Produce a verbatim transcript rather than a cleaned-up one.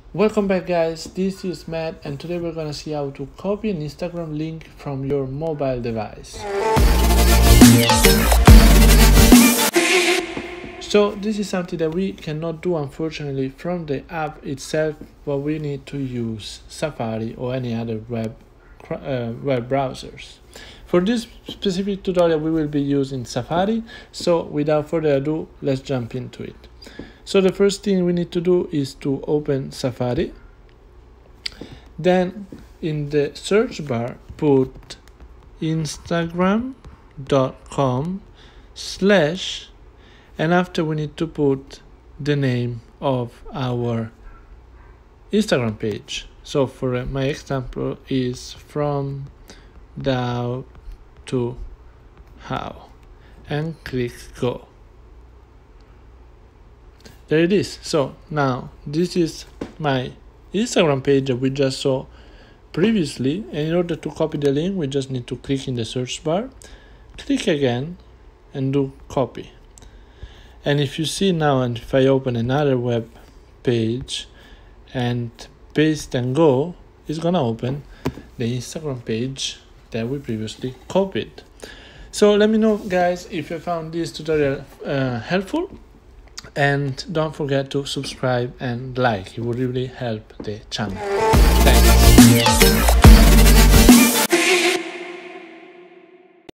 Welcome back, guys, this is Matt, and today we're gonna see how to copy an Instagram link from your mobile device. So this is something that we cannot do, unfortunately, from the app itself, but we need to use Safari or any other web uh, web browsers. For this specific tutorial we will be using Safari, so without further ado, let's jump into it. So the first thing we need to do is to open Safari. Then in the search bar put instagram dot com slash, and after we need to put the name of our Instagram page. So for my example is from DAO to how, and click go. There it is. So now this is my Instagram page that we just saw previously, and in order to copy the link we just need to click in the search bar, click again and do copy. And if you see now, and if I open another web page and paste and go, it's gonna open the Instagram page that we previously copied. So let me know, guys, if you found this tutorial uh, helpful. And don't forget to subscribe and like, it would really help the channel. Thanks.